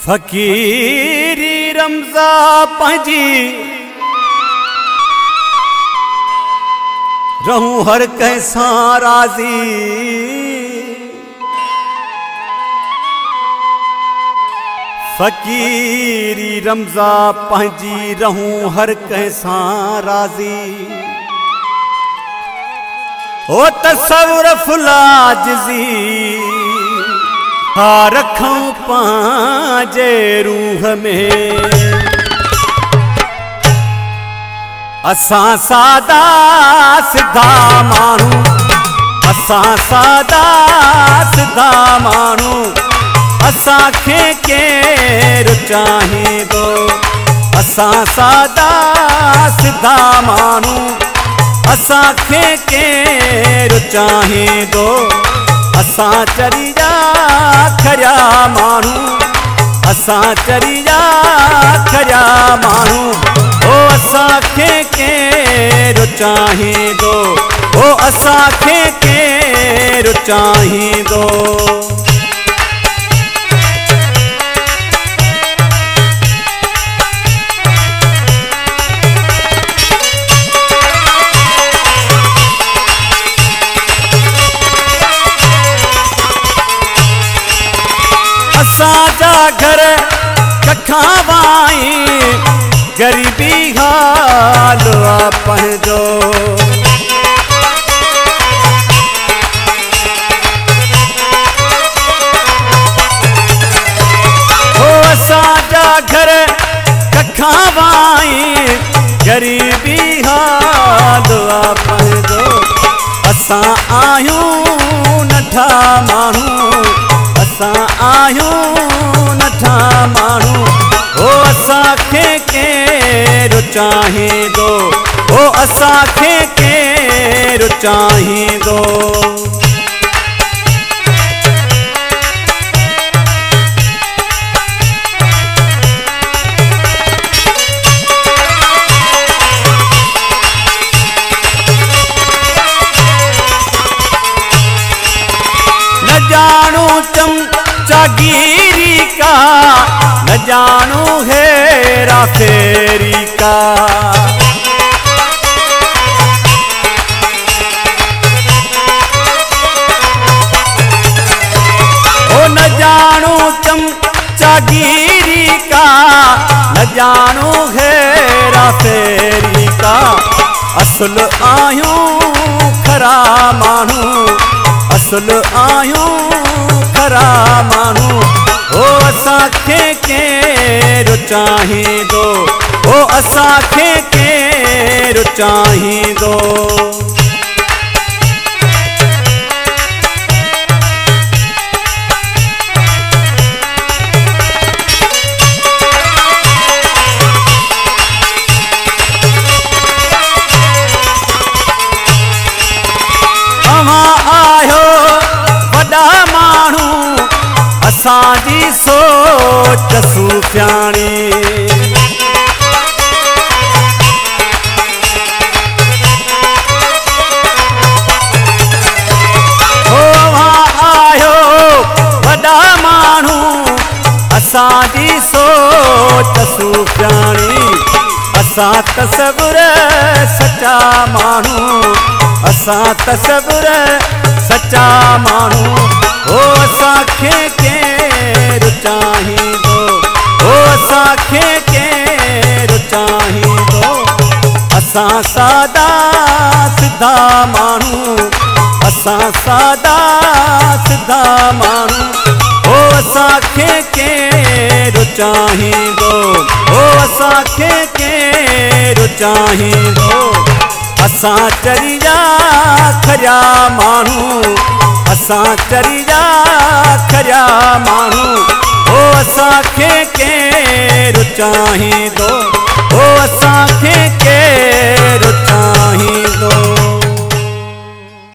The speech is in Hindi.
फकीरी रमज़ा पंहिंजी रहूं हर कंहिंसां राज़ी। फकीरी रमज़ा पंहिंजी रहूं हर कंहिंसां राज़ी। ओ तसव्वुर फुलाजिज़ी हा रखूं पंहिंजे रूह में। असां सादा सिधा माण्हू, असां सादा सिधा माण्हू, असांखे केरु चाहींदो। असां सादा सिधा माण्हू, असांखे केरु चाहींदो। असां चरिया खरिया माण्हू, असां चरिया खरिया माण्हू, ओ असांखे केरु चाहींदो। ओ असांखे केरु चाहींदो। असांजा घर कखां वाई गरीबी हाल आ पंहिंजो। ओ असांजा घर कखां वाई गरीबी हाल आ पंहिंजो। असां आहियूं नंढा माण्हू, असां आहियूं नंढा माण्हू, ओ असांखे केरु चाहींदो। ओ असांखे केरु चाहींदो। न जानू चमचागिरी का, न जानू हेरा फेरी का। ओ न जानू चमचागिरी का, न जानू हेरा फेरी का। असल आहियूं खरा माण्हू, असल आहियूं खरा माण्हू, ओ असांखे केरु चाहींदो। ओ असांखे केरु चाहींदो। असांजी सोच सुफ़ियाणी, हो आयो वॾा माण्हू। असांजी सोच सुफ़ियाणी, असां तसव्वुर सचा माण्हू, असां तसव्वुर सचा माण्हू, ओ असांखे केरु चाहींदो। ओ असांखे केरु चाहींदो। असां सादा सिधा माण्हू, असां सादा सिधा माण्हू, ओ असांखे केरु चाहींदो। ओ असांखे केरु चाहींदो। असां चरिया खरिया माण्हू, असां चरिया खरिया माण्हू, ओ असांखे केरु चाहींदो।